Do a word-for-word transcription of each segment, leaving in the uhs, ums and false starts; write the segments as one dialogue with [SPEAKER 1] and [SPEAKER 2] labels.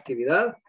[SPEAKER 1] actividad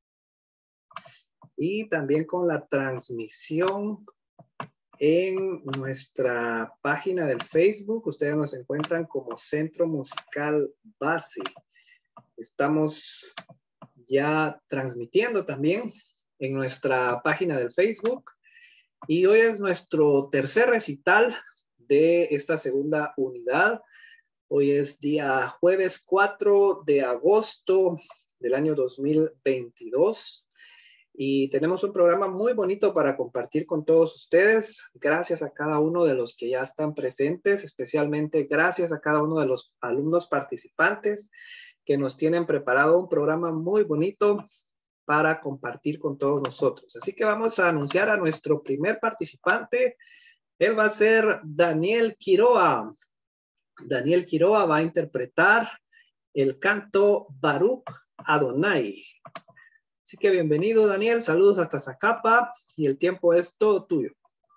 [SPEAKER 1] y también con la transmisión en nuestra página del Facebook. Ustedes nos encuentran como Centro Musical Base. Estamos ya transmitiendo también en nuestra página del Facebook. Y hoy es nuestro tercer recital de esta segunda unidad. Hoy es día jueves cuatro de agosto del año dos mil veintidós. Y tenemos un programa muy bonito para compartir con todos ustedes. Gracias a cada uno de los que ya están presentes, especialmente gracias a cada uno de los alumnos participantes que nos tienen preparado un programa muy bonito para compartir con todos nosotros. Así que vamos a anunciar a nuestro primer participante. Él va a ser Daniel Quiroa. Daniel Quiroa va a interpretar el canto Baruch Adonai. Así que bienvenido, Daniel. Saludos hasta Zacapa y el tiempo es todo tuyo.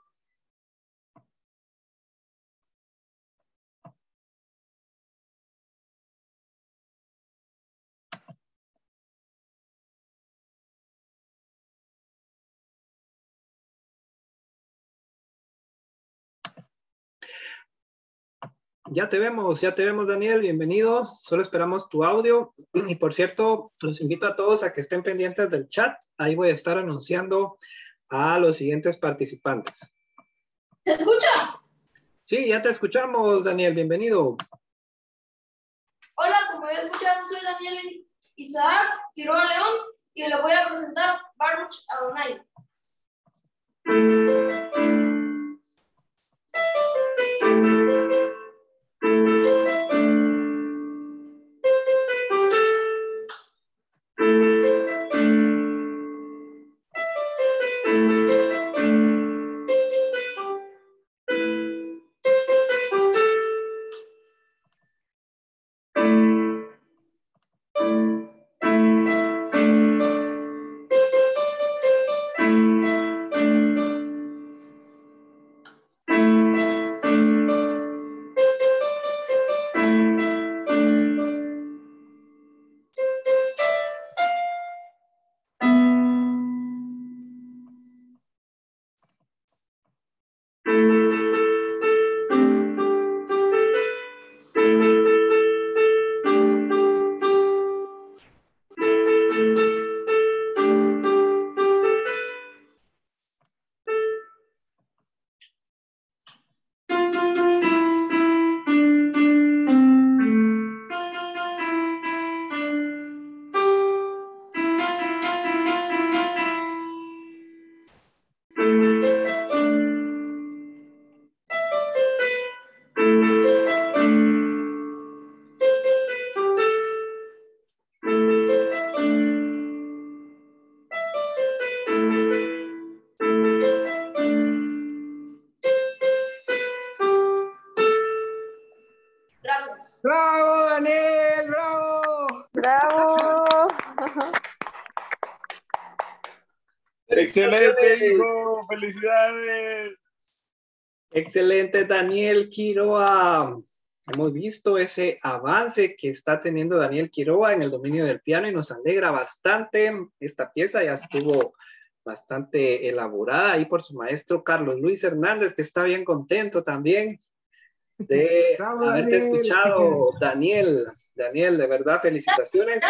[SPEAKER 1] Ya te vemos, ya te vemos, Daniel. Bienvenido. Solo esperamos tu audio. Y por cierto, los invito a todos a que estén pendientes del chat. Ahí voy a estar anunciando a los siguientes participantes.
[SPEAKER 2] ¿Se escucha?
[SPEAKER 1] Sí, ya te escuchamos, Daniel. Bienvenido.
[SPEAKER 2] Hola, como ya escucharon, soy Daniel Isaac Quiroa León y le voy a presentar Baruch Adonai. Gracias.
[SPEAKER 1] ¡Bravo, Daniel! ¡Bravo!
[SPEAKER 3] ¡Bravo!
[SPEAKER 4] ¡Excelente, hijo! ¡Felicidades!
[SPEAKER 1] Excelente, Daniel Quiroa. Hemos visto ese avance que está teniendo Daniel Quiroa en el dominio del piano y nos alegra bastante. Esta pieza ya estuvo bastante elaborada ahí por su maestro Carlos Luis Hernández, que está bien contento también de
[SPEAKER 5] Bravo,
[SPEAKER 1] haberte
[SPEAKER 5] Daniel.
[SPEAKER 1] escuchado, Daniel. Daniel, de verdad, felicitaciones.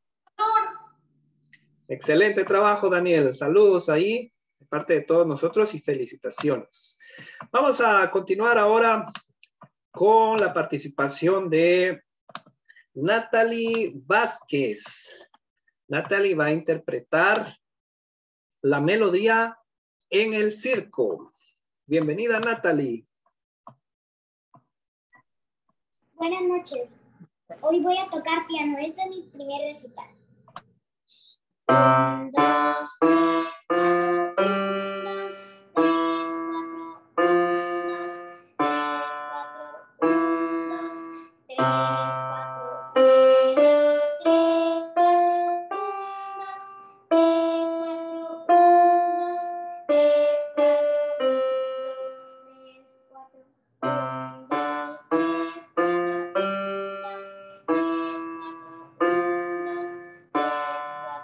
[SPEAKER 1] Excelente trabajo, Daniel. Saludos ahí de parte de todos nosotros y felicitaciones. Vamos a continuar ahora con la participación de Natalie Vázquez. Natalie va a interpretar la melodía en el circo. Bienvenida, Natalie.
[SPEAKER 6] Buenas noches. Hoy voy a tocar piano. Este es mi primer recital. Un, dos, tres, cuatro. Un, dos, tres, cuatro. Un, dos, tres, cuatro. Un, dos, tres, cuatro. Un, dos, tres, cuatro. Un, dos, tres, cuatro. Un, dos, tres, cuatro. Un, dos, tres, cuatro. Un, dos, tres, cuatro. Un, dos, tres, cuatro. Un, dos, tres, cuatro.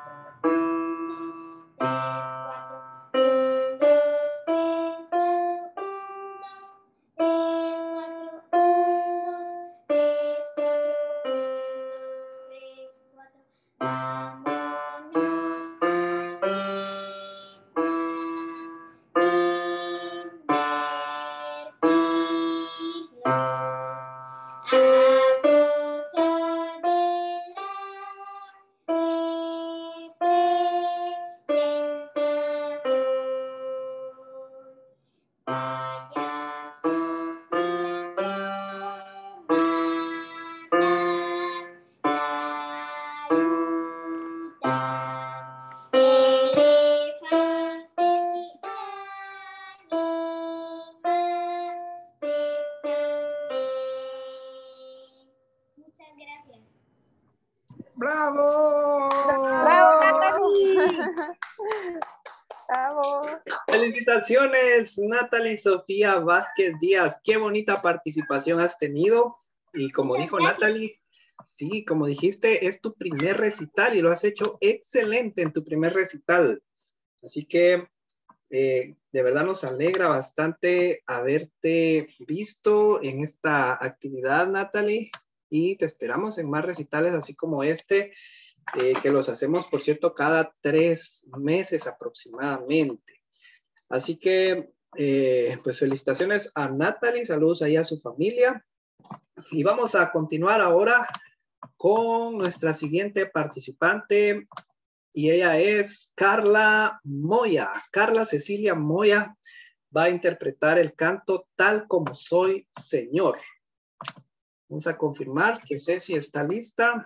[SPEAKER 6] Muchas gracias.
[SPEAKER 4] ¡Bravo!
[SPEAKER 3] ¡Bravo, Natalie! ¡Bravo!
[SPEAKER 1] Felicitaciones, Natalie Sofía Vázquez Díaz. Qué bonita participación has tenido. Y como
[SPEAKER 6] Muchas
[SPEAKER 1] dijo
[SPEAKER 6] gracias.
[SPEAKER 1] Natalie, sí, como dijiste, es tu primer recital y lo has hecho excelente en tu primer recital. Así que eh, de verdad nos alegra bastante haberte visto en esta actividad, Natalie, y te esperamos en más recitales así como este, eh, que los hacemos, por cierto, cada tres meses aproximadamente. Así que, eh, pues felicitaciones a Natalie, saludos ahí a su familia. Y vamos a continuar ahora con nuestra siguiente participante, y ella es Carla Moya. Carla Cecilia Moya va a interpretar el canto Tal como soy, Señor. Vamos a confirmar que Ceci está lista.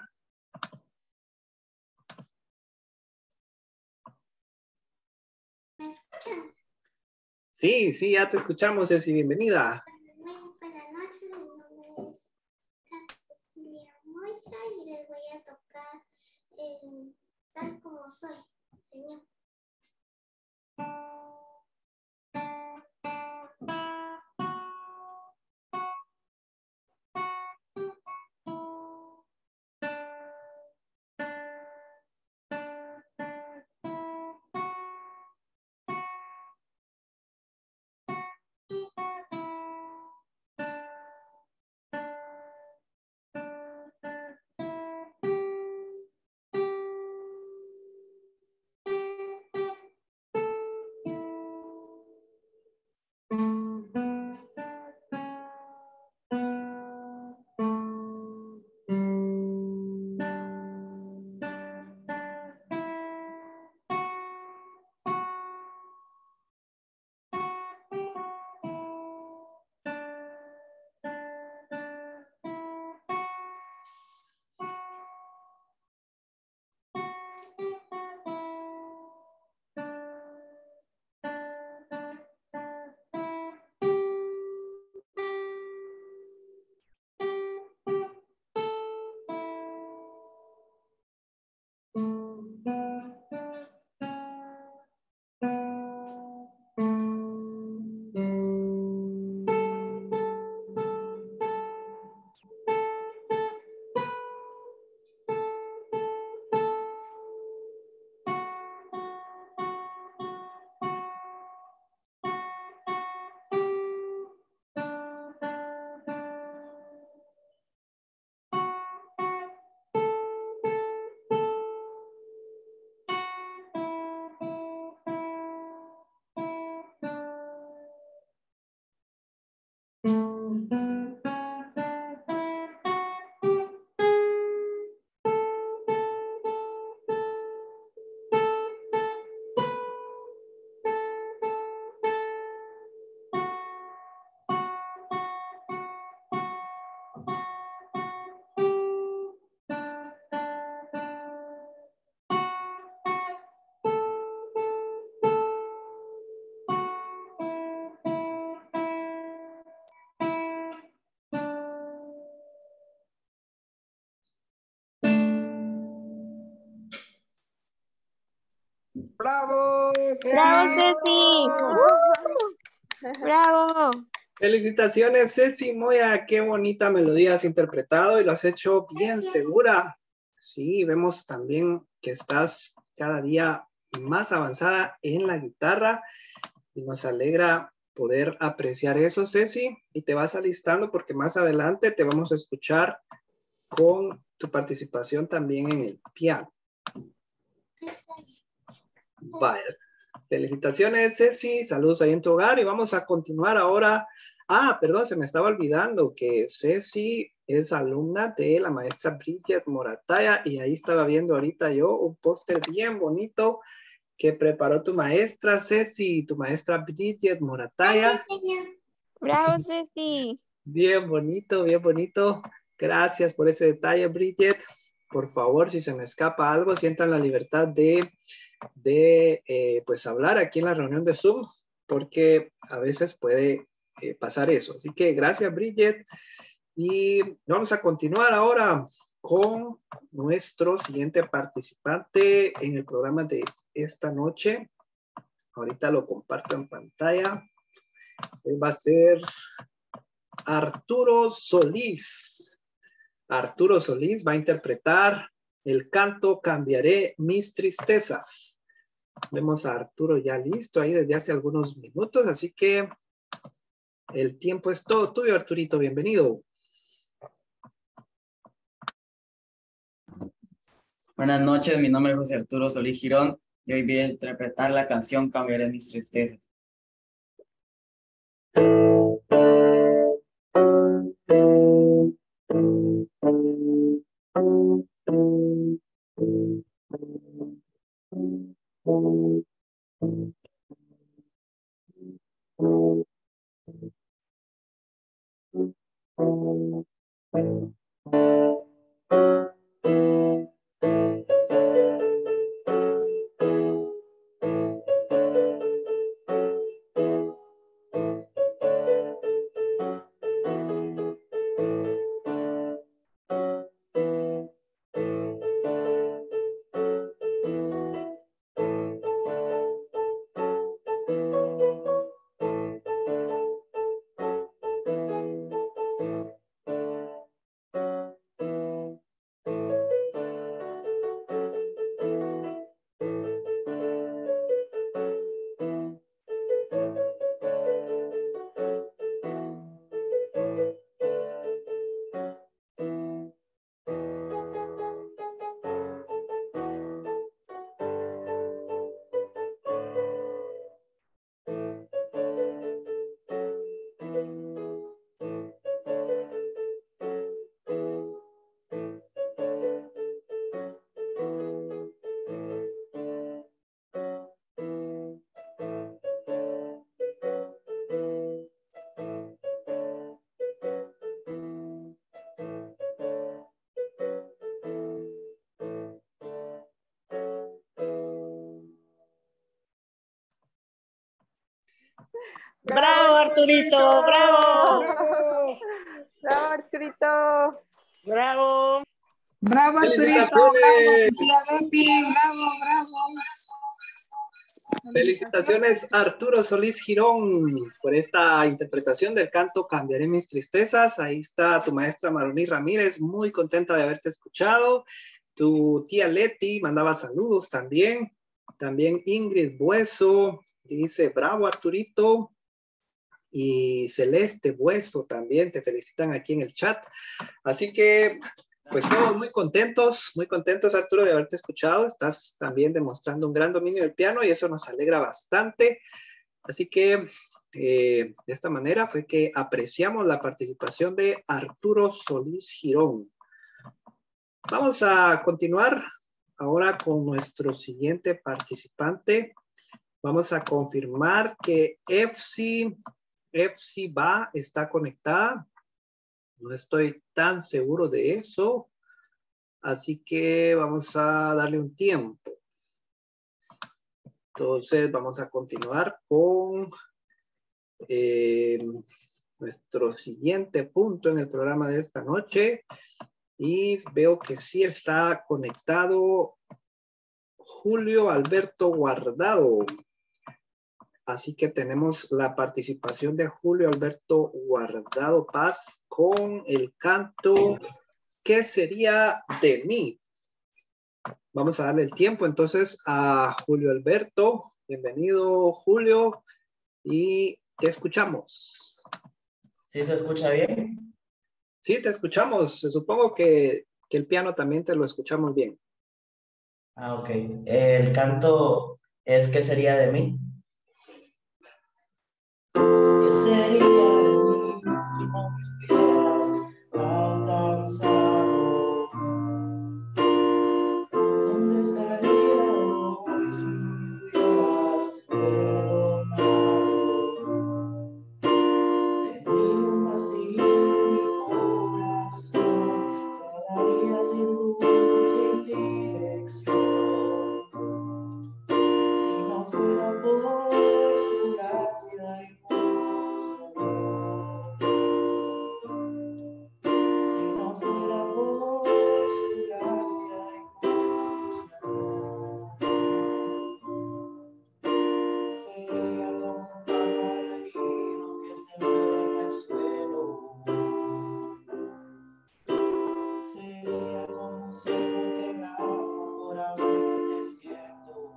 [SPEAKER 6] ¿Me escuchan?
[SPEAKER 1] Sí, sí, ya te escuchamos, Ceci. Bienvenida.
[SPEAKER 6] Muy buenas noches, mi nombre es Carla Cecilia Moya y les voy a tocar el Tal como soy, Señor.
[SPEAKER 4] ¡Bravo!
[SPEAKER 3] ¡Bravo, Ceci! ¡Bravo!
[SPEAKER 1] Felicitaciones, Ceci Moya. Qué bonita melodía has interpretado y lo has hecho bien
[SPEAKER 6] Gracias.
[SPEAKER 1] segura. Sí, vemos también que estás cada día más avanzada en la guitarra y nos alegra poder apreciar eso, Ceci. Y te vas alistando porque más adelante te vamos a escuchar con tu participación también en el piano. Vaya. Felicitaciones, Ceci. Saludos ahí en tu hogar y vamos a continuar ahora. Ah, perdón, se me estaba olvidando que Ceci es alumna de la maestra Bridget Morataya y ahí estaba viendo ahorita yo un póster bien bonito que preparó tu maestra, Ceci, tu maestra Bridget Morataya.
[SPEAKER 3] Bravo, Ceci.
[SPEAKER 1] Bien bonito, bien bonito. Gracias por ese detalle, Bridget. Por favor, si se me escapa algo, sientan la libertad de, de eh, pues hablar aquí en la reunión de Zoom, porque a veces puede eh, pasar eso. Así que gracias, Bridget. Y vamos a continuar ahora con nuestro siguiente participante en el programa de esta noche. Ahorita lo comparto en pantalla. Él va a ser Arturo Solís. Arturo Solís va a interpretar el canto Cambiaré mis tristezas. Vemos a Arturo ya listo ahí desde hace algunos minutos, así que el tiempo es todo tuyo, Arturito. Bienvenido.
[SPEAKER 5] Buenas noches, mi nombre es José Arturo Solís Girón y hoy voy a interpretar la canción Cambiaré mis tristezas.
[SPEAKER 3] Bravo, Arturito, bravo.
[SPEAKER 7] Bravo, Arturito.
[SPEAKER 3] Bravo.
[SPEAKER 8] Bravo, Arturito.
[SPEAKER 1] Felicitaciones.
[SPEAKER 8] Bravo, tía Betty. Bravo, bravo.
[SPEAKER 1] Felicitaciones, Arturo Solís Girón, por esta interpretación del canto Cambiaré mis tristezas. Ahí está tu maestra Maroní Ramírez, muy contenta de haberte escuchado. Tu tía Leti mandaba saludos también. También Ingrid Bueso dice, bravo, Arturito. Y Celeste Bueso también te felicitan aquí en el chat. Así que, pues todos muy contentos, muy contentos, Arturo, de haberte escuchado. Estás también demostrando un gran dominio del piano y eso nos alegra bastante. Así que, eh, de esta manera fue que apreciamos la participación de Arturo Solís Girón. Vamos a continuar ahora con nuestro siguiente participante. Vamos a confirmar que Efsi, Efsi va, está conectada. No estoy tan seguro de eso. Así que vamos a darle un tiempo. Entonces vamos a continuar con eh, nuestro siguiente punto en el programa de esta noche. Y veo que sí está conectado Julio Alberto Guardado. Así que tenemos la participación de Julio Alberto Guardado Paz con el canto ¿Qué sería de mí? Vamos a darle el tiempo entonces a Julio Alberto. Bienvenido, Julio, y te escuchamos.
[SPEAKER 5] ¿Sí se escucha bien?
[SPEAKER 1] Sí, te escuchamos. Supongo que, que el piano también te lo escuchamos bien.
[SPEAKER 9] Ah, ok. El canto es ¿Qué sería de mí? ¿Qué sería de mí si no me hubieras alcanzado? ¿Dónde estaría hoy si no me hubieras perdonado? Tenía un vacío en mi corazón, vagaría sin rumbo y sin dirección. Si no fuera por su gracia y por su amor. Si no fuera por su gracia y por su amor. Sería como un pájaro herido que se muere en el suelo. Sería como un ciervo que brama por agua en el desierto.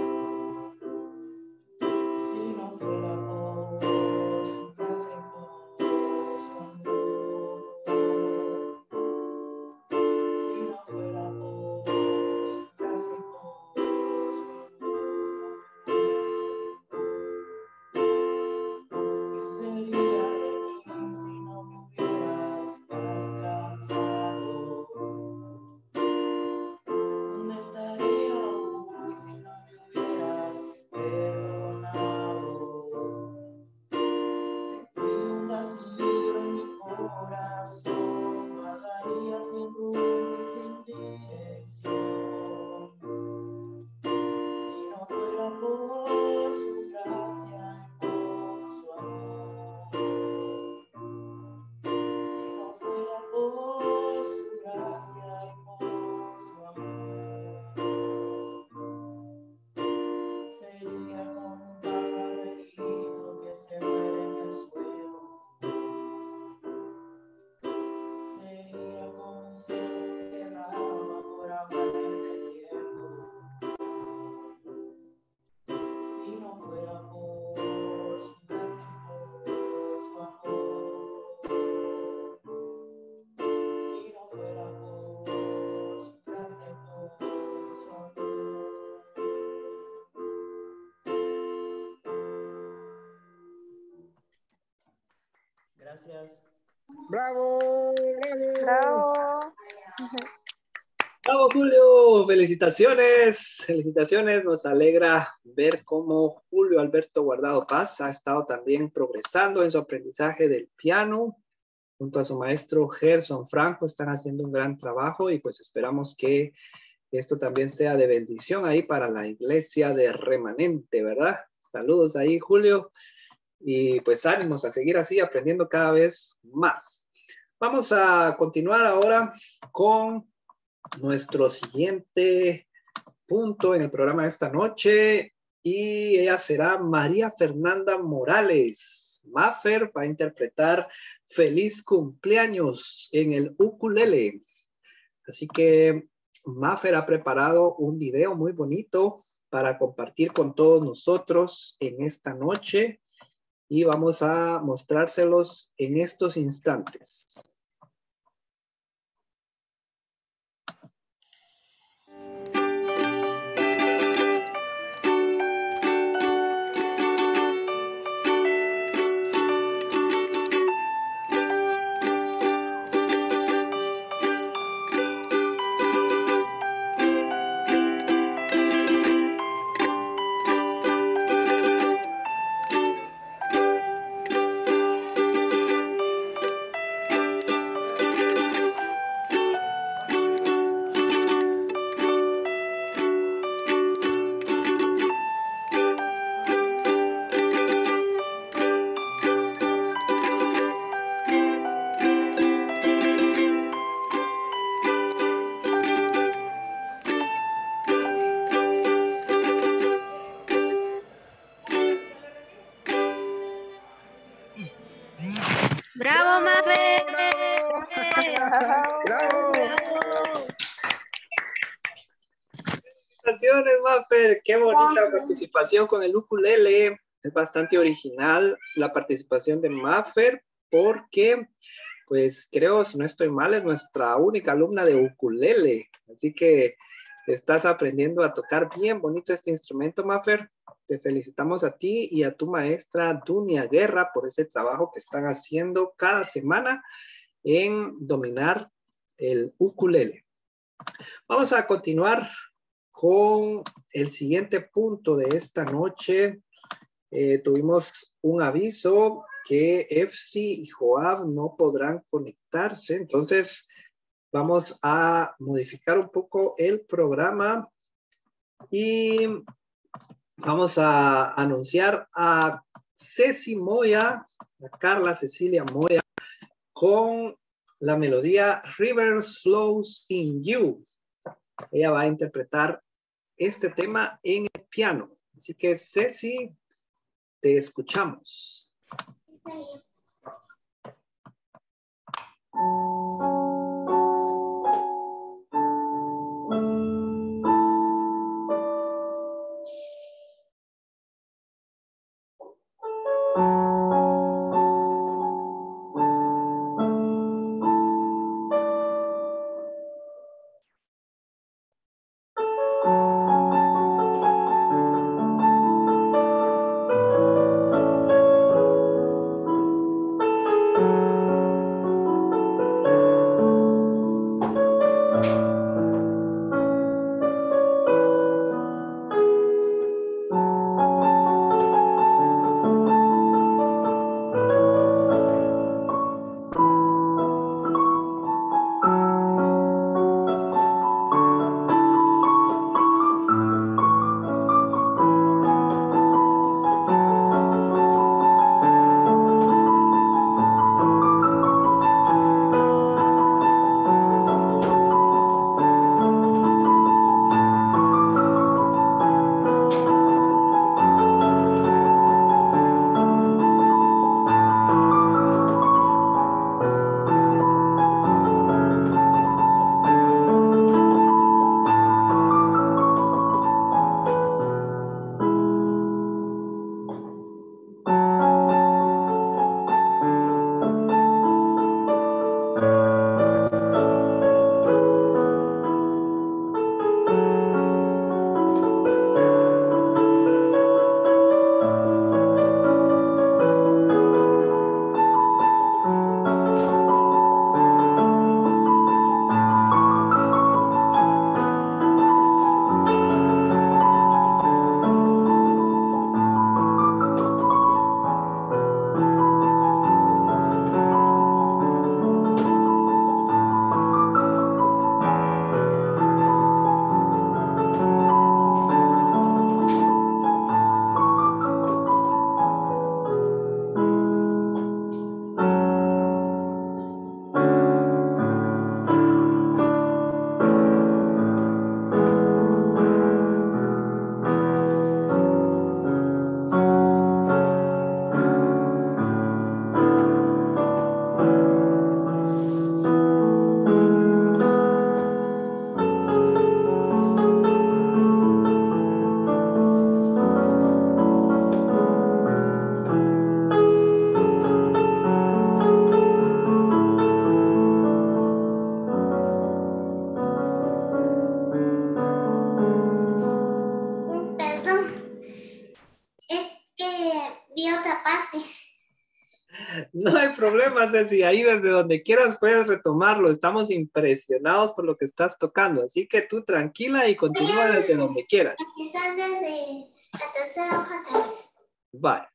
[SPEAKER 9] Si no fuera por su gracia y por su amor. Si no fuera por su gracia y por su amor. ¿Qué sería de mí si no me hubieras alcanzado? ¿Dónde estaría hoy si no me hubieras perdonado? Tenía un vacío en mi corazón, vagaría sin rumbo y sin dirección. Si no fuera por su gracia y por su amor. Si no fuera por su gracia y por su amor. Sería como un pájaro herido que se muere en el suelo. Sería como un ciervo que brama por agua en el desierto. Si no fuera por su gracia y por su amor. Si no fuera por su gracia y por su amor. Gracias.
[SPEAKER 4] ¡Bravo! ¡Bravo!
[SPEAKER 7] Bravo.
[SPEAKER 1] ¡Bravo, Julio! ¡Felicitaciones! Felicitaciones. Nos alegra ver cómo Julio Alberto Guardado Paz ha estado también progresando en su aprendizaje del piano. Junto a su maestro Gerson Franco están haciendo un gran trabajo y pues esperamos que esto también sea de bendición ahí para la iglesia de Remanente, ¿verdad? Saludos ahí, Julio. Y pues ánimos a seguir así aprendiendo cada vez más. Vamos a continuar ahora con nuestro siguiente punto en el programa de esta noche y ella será María Fernanda Morales. Mafer va a interpretar Feliz Cumpleaños en el ukulele. Así que Mafer ha preparado un video muy bonito para compartir con todos nosotros en esta noche. Y vamos a mostrárselos en estos instantes.
[SPEAKER 3] ¡Bravo, Mafe!
[SPEAKER 4] ¡Bravo!
[SPEAKER 1] Felicitaciones, Mafer. Qué bonita participación con el ukulele. Es bastante original la participación de Mafer porque, pues creo, si no estoy mal, es nuestra única alumna de ukulele. Así que Estás aprendiendo a tocar bien bonito este instrumento, Mafer. Te felicitamos a ti y a tu maestra Dunia Guerra por ese trabajo que están haciendo cada semana en dominar el ukulele. Vamos a continuar con el siguiente punto de esta noche. Eh, tuvimos un aviso que Efsi y Joab no podrán conectarse, entonces vamos a modificar un poco el programa y vamos a anunciar a Ceci Moya, a Carla Cecilia Moya, con la melodía Rivers Flows in You. Ella va a interpretar este tema en el piano. Así que, Ceci, te escuchamos.
[SPEAKER 6] Está bien.
[SPEAKER 1] No hay problema, Ceci. Ahí desde donde quieras puedes retomarlo. Estamos impresionados por lo que estás tocando. Así que tú tranquila y continúa desde donde quieras.
[SPEAKER 6] Empezar desde la tercera hoja tal vez.
[SPEAKER 1] Bye.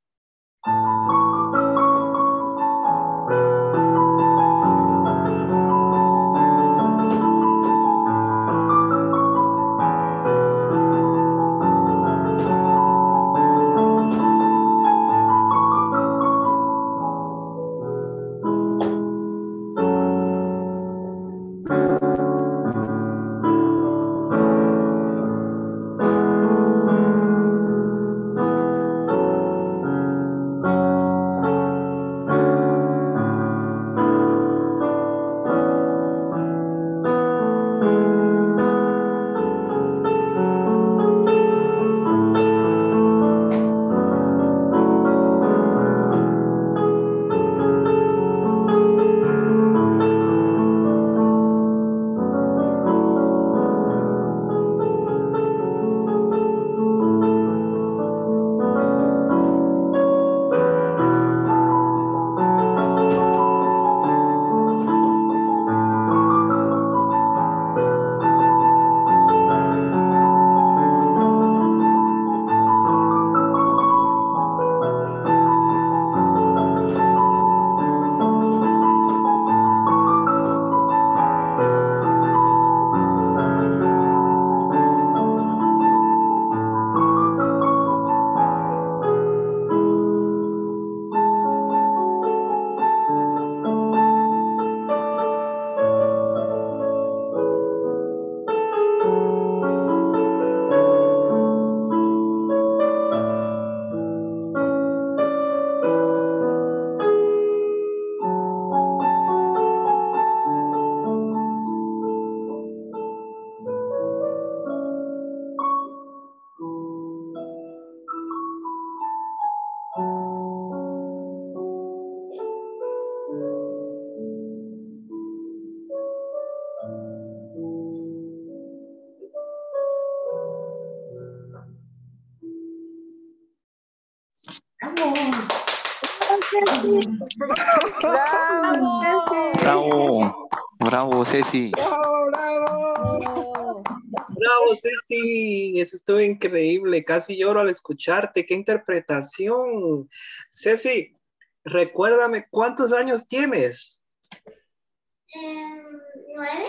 [SPEAKER 7] Bravo, Ceci.
[SPEAKER 10] Bravo, bravo, Ceci.
[SPEAKER 4] Bravo, bravo.
[SPEAKER 1] Bravo, Ceci. Eso estuvo increíble. Casi lloro al escucharte. ¡Qué interpretación! Ceci, recuérdame, ¿cuántos años tienes?
[SPEAKER 6] Em, ¿Nueve?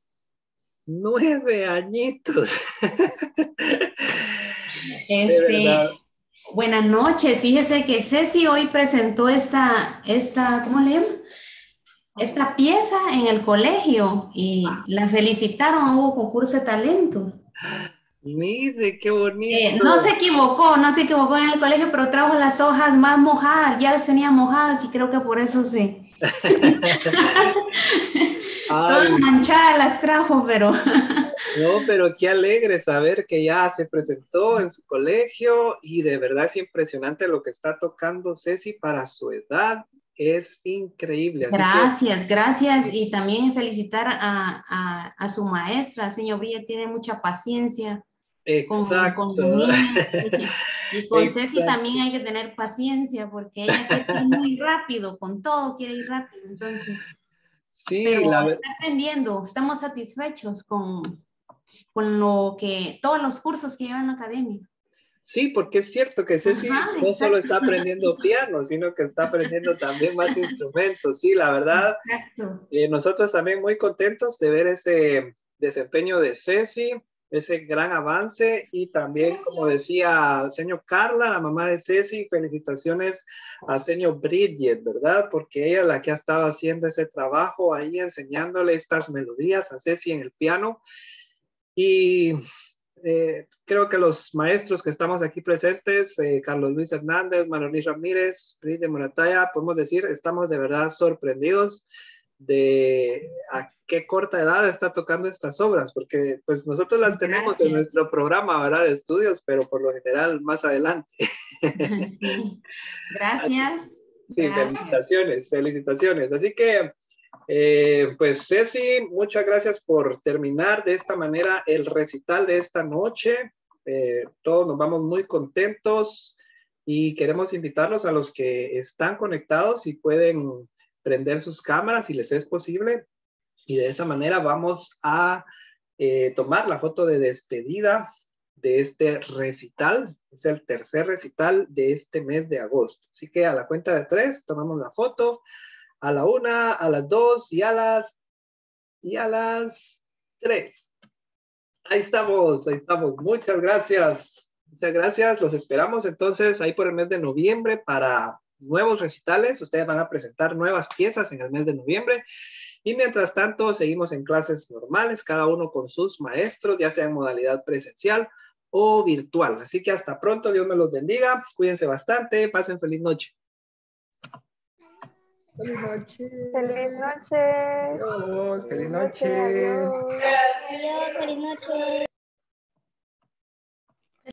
[SPEAKER 1] Nueve añitos. De
[SPEAKER 11] Este,
[SPEAKER 1] verdad.
[SPEAKER 11] buenas noches. Fíjese que Ceci hoy presentó esta, esta, ¿cómo le llaman? Esta pieza en el colegio y la felicitaron, hubo concurso de talentos.
[SPEAKER 1] Mire, qué bonito.
[SPEAKER 11] Eh, no se equivocó, no se equivocó en el colegio, pero trajo las hojas más mojadas, ya las tenía mojadas y creo que por eso se... Todas manchadas las trajo, pero...
[SPEAKER 1] No, pero qué alegre saber que ya se presentó en su colegio y de verdad es impresionante lo que está tocando Ceci para su edad. Es increíble. Así
[SPEAKER 11] gracias,
[SPEAKER 1] que...
[SPEAKER 11] gracias. Y también felicitar a, a, a su maestra, señor Villa, tiene mucha paciencia.
[SPEAKER 1] Exacto.
[SPEAKER 11] Con, con los niños. Y, y con Exacto. Ceci también hay que tener paciencia porque ella quiere ir muy rápido, con todo quiere ir rápido. Entonces,
[SPEAKER 1] sí,
[SPEAKER 11] pero
[SPEAKER 1] la...
[SPEAKER 11] está aprendiendo, estamos satisfechos con, con lo que, todos los cursos que lleva en la academia.
[SPEAKER 1] Sí, porque es cierto que Ceci Ajá, no exacto. solo está aprendiendo piano, sino que está aprendiendo también más instrumentos. Sí, la verdad, eh, nosotros también muy contentos de ver ese desempeño de Ceci, ese gran avance y también, como decía señor Carla, la mamá de Ceci, felicitaciones a señor Bridget, ¿verdad? Porque ella es la que ha estado haciendo ese trabajo ahí, enseñándole estas melodías a Ceci en el piano. Y eh, creo que los maestros que estamos aquí presentes, eh, Carlos Luis Hernández, Manuel Ramírez, Bridget Morataya, podemos decir, estamos de verdad sorprendidos de a qué corta edad está tocando estas obras, porque pues nosotros las Gracias. tenemos en nuestro programa, ¿verdad? De estudios, pero por lo general más adelante.
[SPEAKER 11] Sí. Gracias.
[SPEAKER 1] Sí,
[SPEAKER 11] Gracias.
[SPEAKER 1] felicitaciones, felicitaciones. Así que, eh, pues Ceci, muchas gracias por terminar de esta manera el recital de esta noche. Eh, todos nos vamos muy contentos y queremos invitarlos a los que están conectados y pueden prender sus cámaras si les es posible y de esa manera vamos a eh, tomar la foto de despedida de este recital. Es el tercer recital de este mes de agosto, así que a la cuenta de tres tomamos la foto, a la una, a las dos y a las y a las tres. Ahí estamos, ahí estamos. Muchas gracias, muchas gracias. Los esperamos entonces ahí por el mes de noviembre para nuevos recitales. Ustedes van a presentar nuevas piezas en el mes de noviembre y mientras tanto seguimos en clases normales, cada uno con sus maestros, ya sea en modalidad presencial o virtual. Así que hasta pronto, Dios me los bendiga, cuídense bastante, pasen feliz noche.
[SPEAKER 4] Feliz noche.
[SPEAKER 7] Feliz noche.
[SPEAKER 4] Adiós, feliz noche.
[SPEAKER 7] Adiós.
[SPEAKER 6] Adiós, feliz noche.